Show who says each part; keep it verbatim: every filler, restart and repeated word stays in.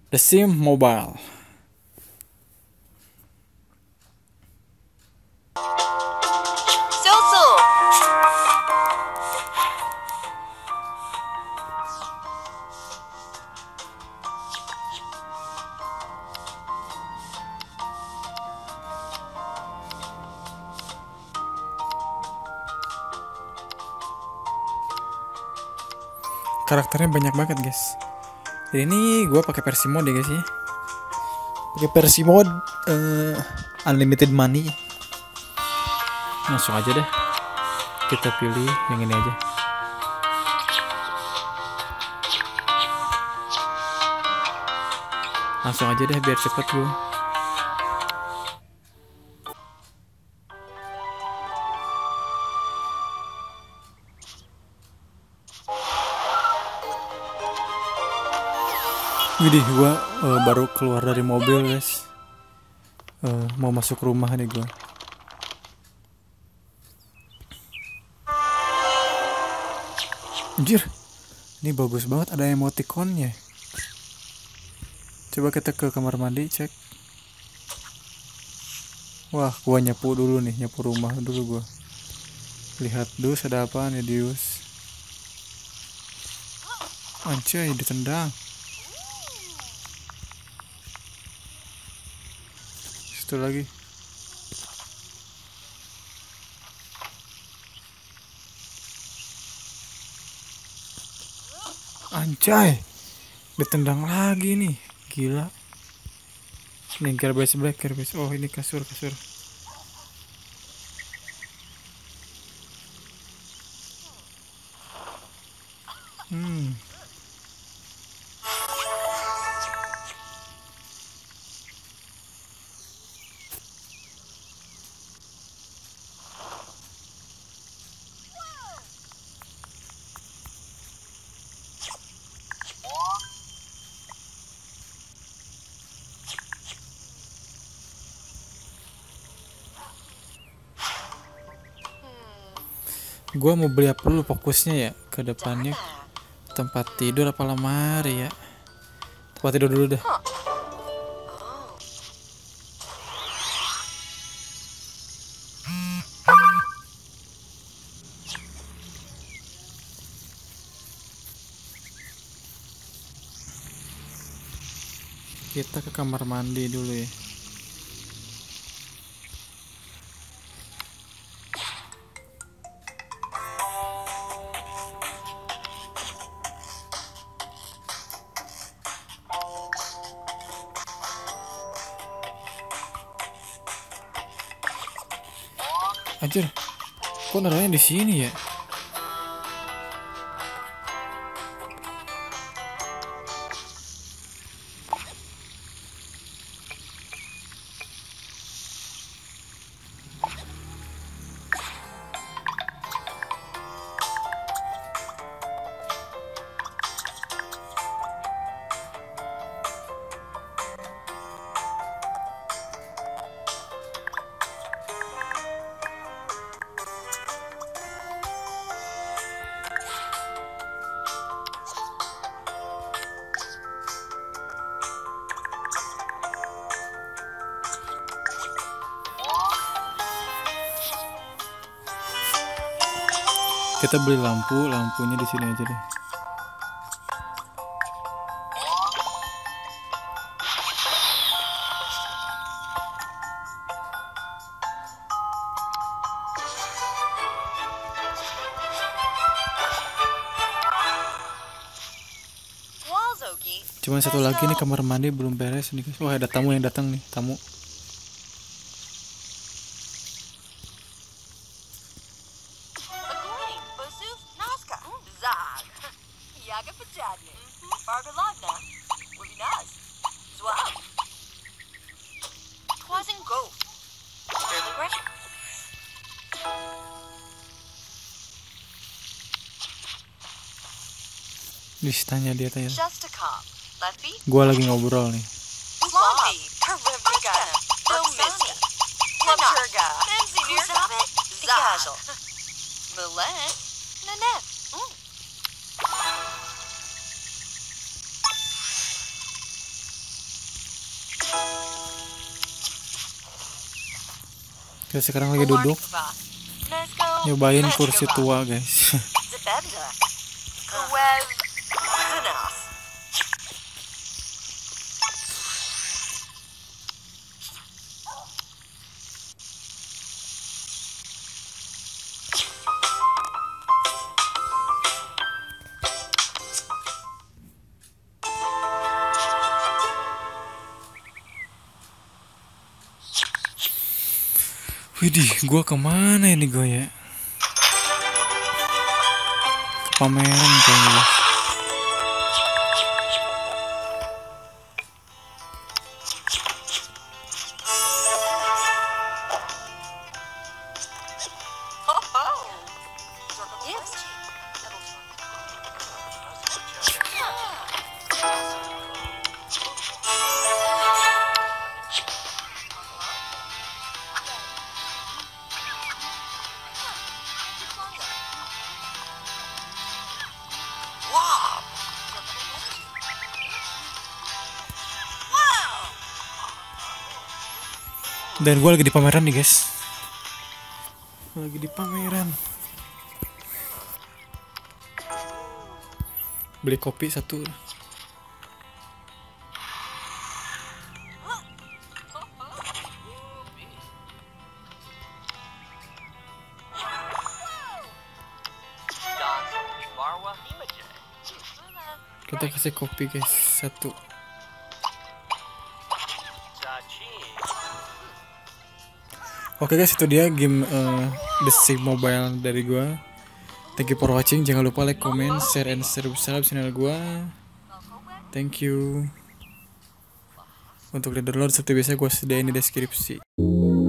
Speaker 1: The Sims Mobile.
Speaker 2: Susu.
Speaker 1: Karakternya banyak banget guys. Jadi ini gue pakai versi mode ya guys ya. Pakai versi mode uh, unlimited money. Langsung aja deh. Kita pilih yang ini aja. Langsung aja deh biar cepet gue. Widih, gua uh, baru keluar dari mobil guys, uh, mau masuk rumah nih gua. Anjir, ini bagus banget, ada emoticonnya. Coba kita ke kamar mandi cek. Wah, gua nyapu dulu nih, nyapu rumah dulu gua. Lihat dus, ada apa nih dus? Anjay, ditendang. Itu lagi. Anjay, ditendang lagi nih, gila. Ini garbage bag, garbage. Oh ini kasur, kasur. Hmm. Gua mau beli apa dulu fokusnya ya ke depannya, tempat tidur apa lemari ya? Tempat tidur dulu dah. Kita ke kamar mandi dulu ya. Anjir, kok naruhnya di sini ya? Kita beli lampu, lampunya di sini aja deh. Cuman satu lagi nih, kamar mandi belum beres nih guys. Wah, ada tamu yang datang nih, tamu. Nih, tanya dia tanya. Gua lagi ngobrol nih. Kita sekarang lagi duduk nyobain kursi tua guys. Widih, gua kemana ini gua ya? Ke pameran kayaknya. Dan gue lagi di pameran nih guys. Lagi di pameran. Beli kopi satu. Kita kasih kopi guys satu. Oke guys, itu dia game uh, The Sims Mobile dari gua. Thank you for watching. Jangan lupa like, comment, share, and subscribe channel gua. Thank you. Untuk di download seperti biasa gua sediain di deskripsi.